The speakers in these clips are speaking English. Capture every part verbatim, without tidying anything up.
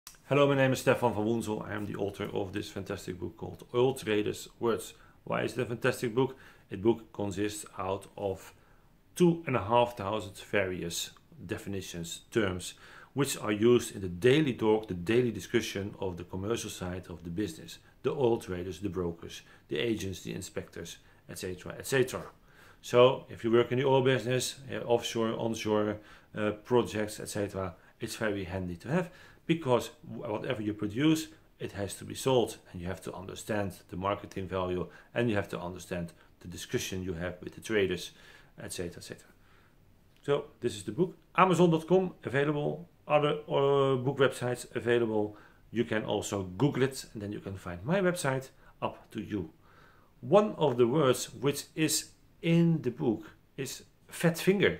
Hello, my name is Stefan van Woensel. I am the author of this fantastic book called Oil Traders Words. Why is it a fantastic book? A book consists out of two and a half thousand various definitions, terms, which are used in the daily talk, the daily discussion of the commercial side of the business. The oil traders, the brokers, the agents, the inspectors, et cetera, et cetera. So if you work in the oil business, uh, offshore, onshore uh, projects, et cetera, it's very handy to have, because whatever you produce, it has to be sold, and you have to understand the marketing value, and you have to understand the discussion you have with the traders, et cetera, et cetera. So this is the book. Amazon dot com available, other uh, book websites available. You can also Google it, and then you can find my website. Up to you. One of the words which is in the book is fat finger.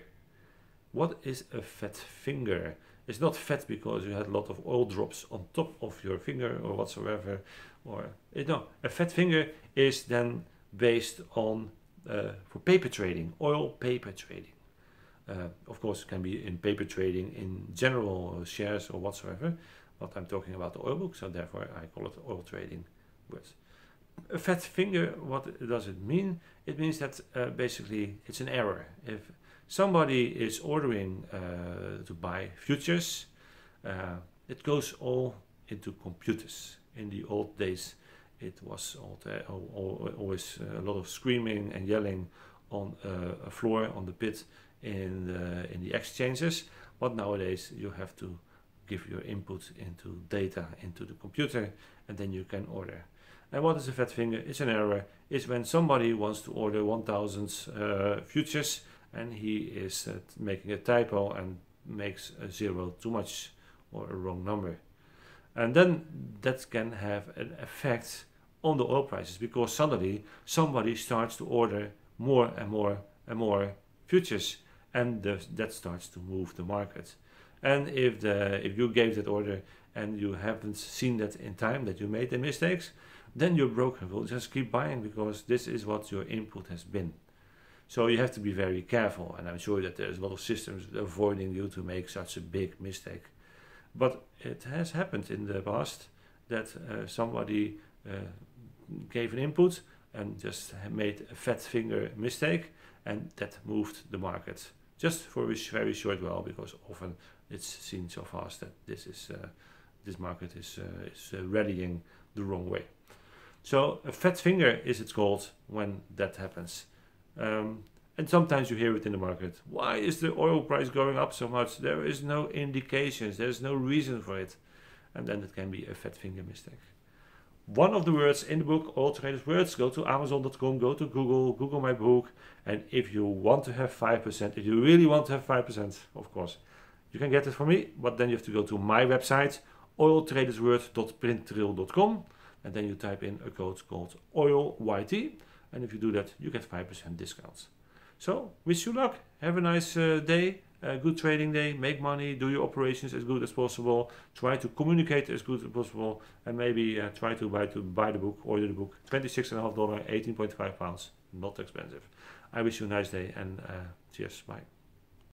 What is a fat finger? It's not fat because you had a lot of oil drops on top of your finger or whatsoever. Or no, a fat finger is then based on uh, for paper trading, oil paper trading. Uh, of course, it can be in paper trading in general, uh, shares or whatsoever. But I'm talking about the oil book, so therefore I call it oil trading words. A fat finger, what does it mean? It means that uh, basically it's an error. If somebody is ordering uh, to buy futures, uh, it goes all into computers. In the old days, it was uh, always a lot of screaming and yelling on uh, a floor, on the pit in the, in the exchanges. But nowadays you have to give your input into data into the computer, and then you can order. And what is a fat finger? It's an error. It's when somebody wants to order one thousand uh, futures, and he is uh, making a typo and makes a zero too much or a wrong number. And then that can have an effect on the oil prices, because suddenly somebody starts to order more and more and more futures, and the, that starts to move the market. And if the if you gave that order and you haven't seen that in time, that you made the mistakes, then your broker will just keep buying, because this is what your input has been. So you have to be very careful, and I'm sure that there's a lot of systems avoiding you to make such a big mistake. But it has happened in the past that uh, somebody uh, gave an input and just made a fat finger mistake, and that moved the market just for a very short while, because often it's seen so fast that this is uh, this market is uh, is uh, rallying the wrong way. So a fat finger is it's called when that happens. Um, and sometimes you hear it in the market. Why is the oil price going up so much? There is no indications. There's no reason for it. And then it can be a fat finger mistake. One of the words in the book, Oil Traders Words, go to Amazon dot com, go to Google, Google my book. And if you want to have five percent, if you really want to have five percent, of course, you can get it from me. But then you have to go to my website, oil traders words dot printrill dot com. And then you type in a code called oil Y T, and if you do that, you get five percent discounts. So, wish you luck. Have a nice uh, day, a good trading day, make money, do your operations as good as possible, try to communicate as good as possible, and maybe uh, try to buy to buy the book, order the book. twenty-six and a half dollars, eighteen point five pounds, not expensive. I wish you a nice day, and uh, cheers, bye.